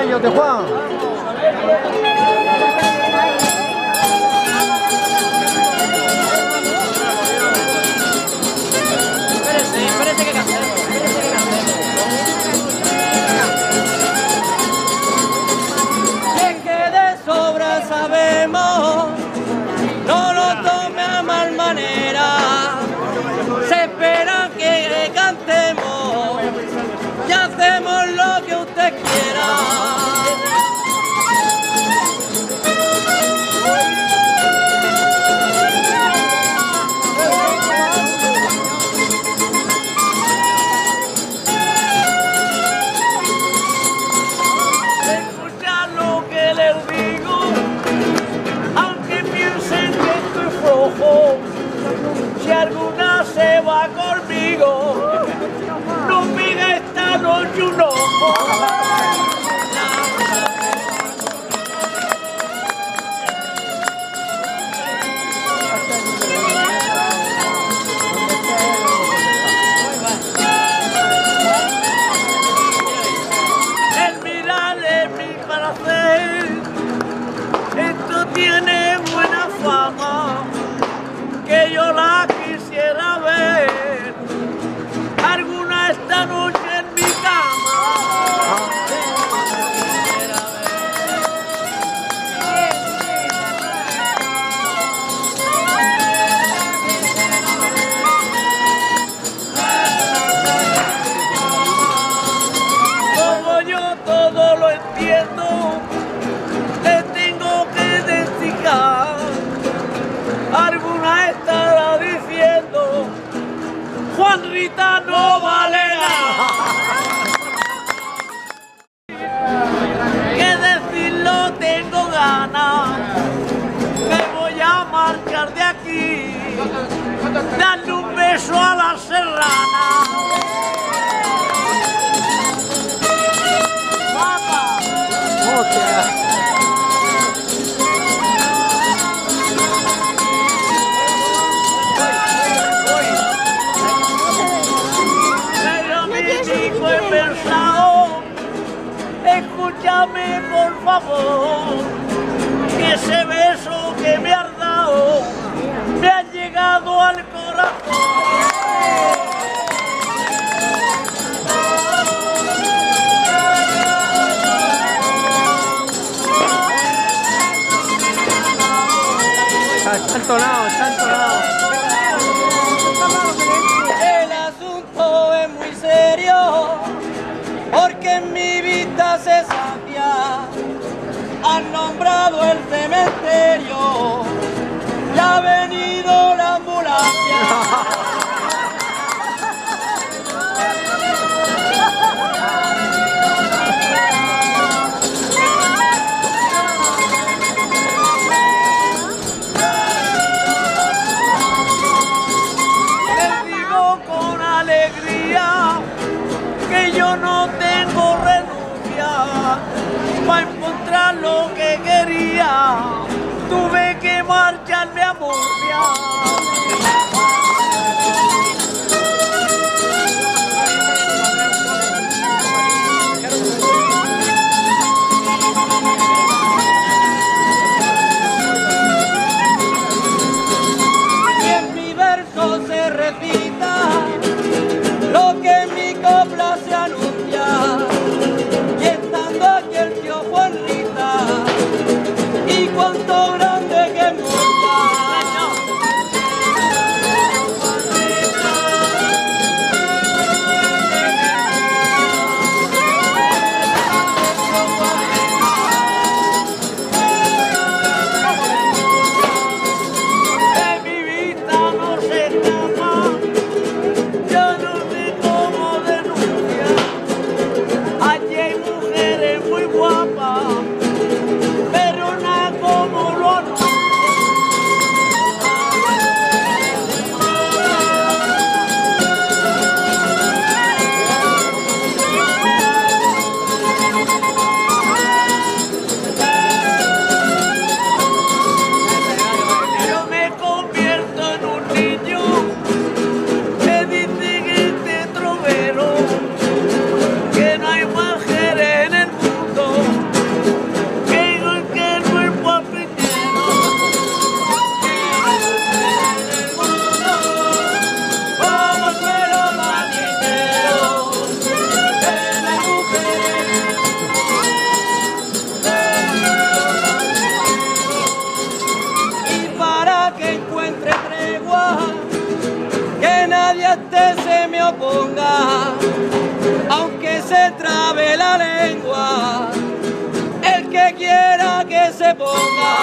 cumpleaños de Juan. Espérate que cantemos. Es que de sobra sabemos, no lo tome a mal manera. Se espera que cantemos y hacemos lo que usted quiera. Escucha lo que les digo, aunque piensen que estoy flojo. Si alguna se va conmigo, no pida esta noche un ojo. El mirar es mi placer, esto tiene buena fama, que yo la quisiera ver alguna esta noche en mi cama. Como yo todo lo entiendo, te tengo que desticar. Alguna estará diciendo, Juan Rita no vale nada. Que decirlo tengo ganas, me voy a marchar de aquí, darle un beso a la serrana. Pero mi chico he pensado, escúchame por favor, que ese beso que me has dado me ha llegado al corazón. Está entonado, está entonado. El asunto es muy serio, porque en mi vista se sacia. Han nombrado el cementerio y ha venido la ambulancia. Les digo con alegría que yo no tengo renuncia. Para encontrar lo que quería, tuve que marcharme a Murcia. Y en mi verso se recita lo que en mi copla se anuncia. Y estando aquí el tío Juan Rita, y cuánto grande que es Murcia. este se me oponga, aunque se trabe la lengua, el que quiera que se ponga.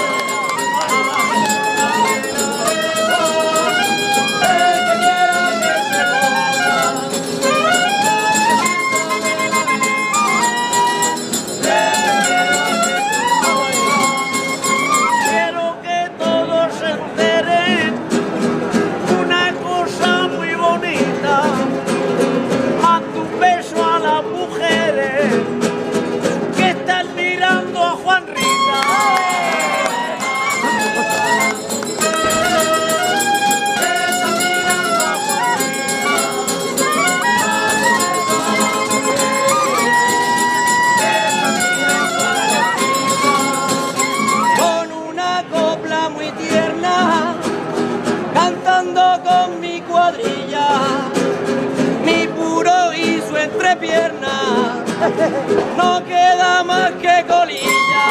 Con mi cuadrilla, mi puro y su entrepierna, no queda más que colilla.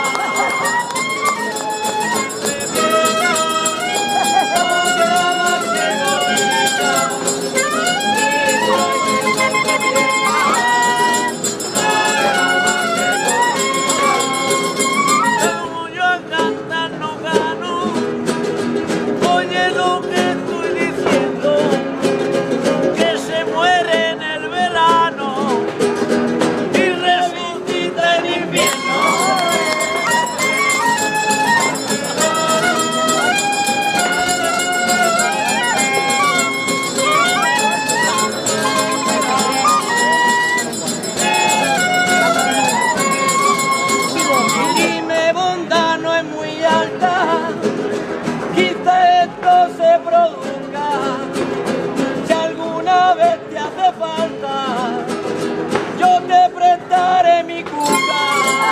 Si alguna vez te hace falta, yo te prestaré mi cuca.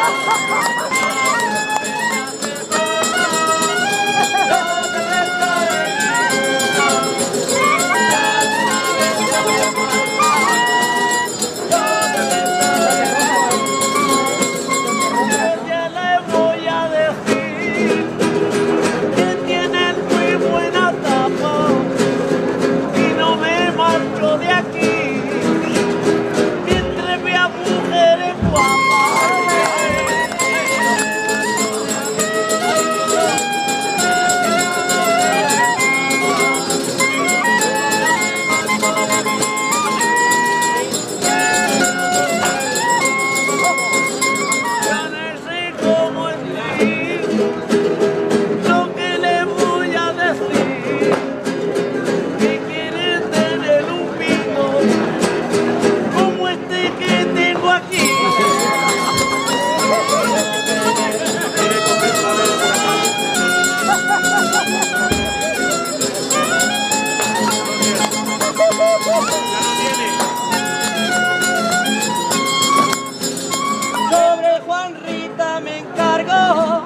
Sobre Juanrita me encargo,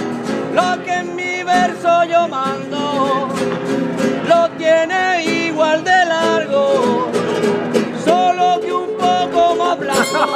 lo que en mi verso yo mando, lo tiene igual de largo, solo que un poco más blanco.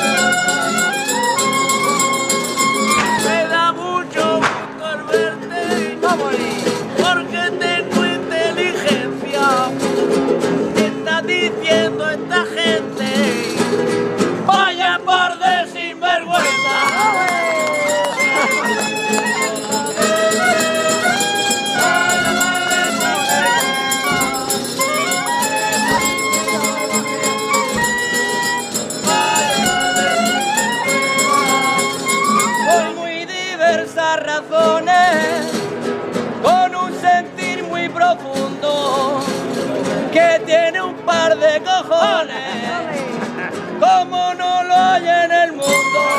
Me da mucho gusto verte. cojones, como no lo hay en el mundo.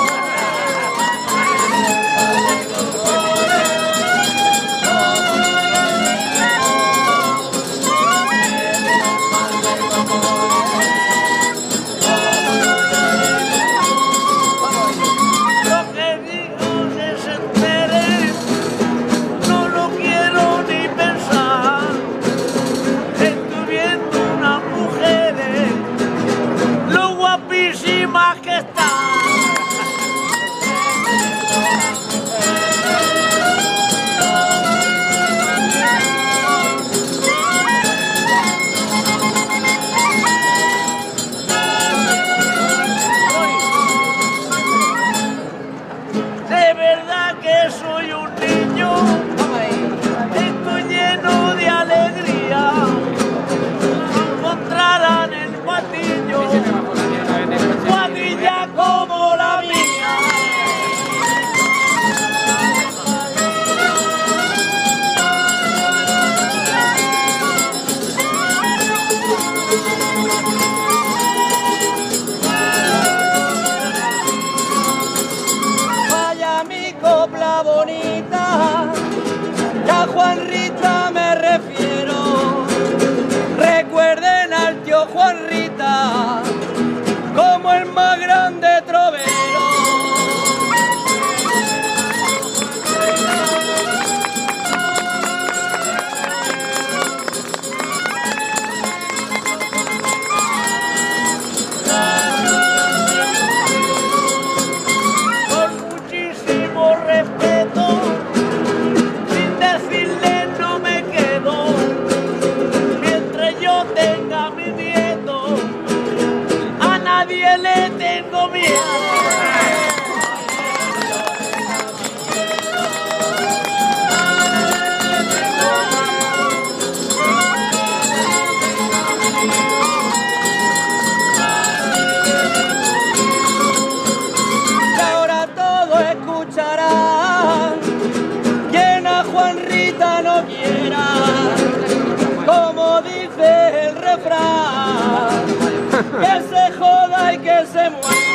Lo que digo que se entere, no lo quiero ni pensar. Estoy viendo unas mujeres, lo guapísimas que están. De verdad que soy un niño, estoy lleno de alegría. No encontrarán el patillo cuadrilla como la mía. Vaya mi copla bonita, ya Juan Rita me refiero. Recuerden al tío Juan Rita como el más grande trovero. Con muchísimo respeto, sin decirle no me quedo. Mientras yo tenga mi nieto, a nadie le tengo miedo. Y ahora todo escucharán, quien a Juan Rita no quiera, como dice el refrán, que se joda y que se muera.